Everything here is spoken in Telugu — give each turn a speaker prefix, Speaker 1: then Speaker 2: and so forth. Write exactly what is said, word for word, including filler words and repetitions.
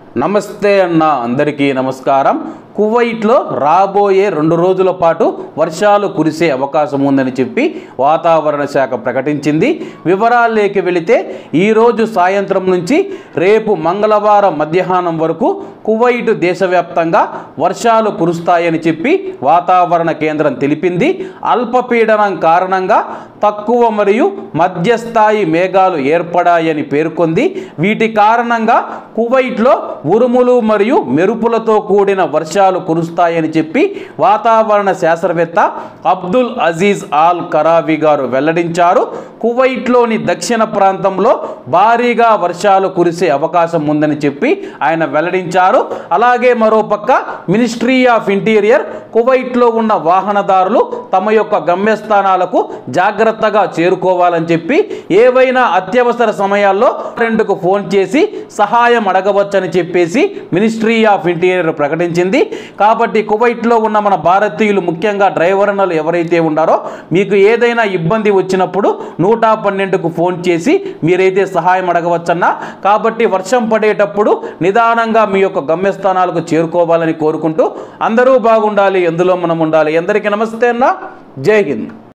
Speaker 1: నమస్తే అన్న అందరికీ నమస్కారం। కువైట్లో రాబోయే రెండు రోజుల పాటు వర్షాలు కురిసే అవకాశం ఉందని చెప్పి వాతావరణ శాఖ ప్రకటించింది। వివరాల్లోకి వెళితే ఈ రోజు సాయంత్రం నుంచి రేపు మంగళవారం మధ్యాహ్నం వరకు కువైట్ దేశవ్యాప్తంగా వర్షాలు కురుస్తాయని చెప్పి వాతావరణ కేంద్రం తెలిపింది। అల్పపీడనం కారణంగా తక్కువ మరియు మధ్యస్థాయి మేఘాలు ఏర్పడాయని పేర్కొంది। వీటి కారణంగా కువైట్లో ఉరుములు మరియు మెరుపులతో కూడిన వర్షాలు కురుస్తాయని చెప్పి వాతావరణ శాస్త్రవేత్త అబ్దుల్ అజీజ్ ఆల్ కరావి గారు వెల్లడించారు। కువైట్లోని దక్షిణ ప్రాంతంలో భారీగా వర్షాలు కురిసే అవకాశం ఉందని చెప్పి ఆయన వెల్లడించారు। అలాగే మరోపక్క మినిస్ట్రీ ఆఫ్ ఇంటీరియర్ కువైట్లో ఉన్న వాహనదారులు తమ యొక్క గమ్యస్థానాలకు జాగ్రత్తగా చేరుకోవాలని చెప్పి ఏవైనా అత్యవసర సమయాల్లో రెండుకు ఫోన్ చేసి సహాయం అడగవచ్చని చెప్పేసి మినిస్ట్రీ ఆఫ్ ఇంటీరియర్ ప్రకటించింది। కాబట్టి కువైట్లో ఉన్న మన భారతీయులు ముఖ్యంగా డ్రైవర్లు ఎవరైతే ఉన్నారో మీకు ఏదైనా ఇబ్బంది వచ్చినప్పుడు నూట పన్నెండుకు ఫోన్ చేసి మీరైతే సహాయం అడగవచ్చన్నా। కాబట్టి వర్షం పడేటప్పుడు నిదానంగా మీ యొక్క గమ్యస్థానాలకు చేరుకోవాలని కోరుకుంటూ అందరూ బాగుండాలి, ఎందులో మనం ఉండాలి। అందరికీ నమస్తే అన్న, జై హింద్।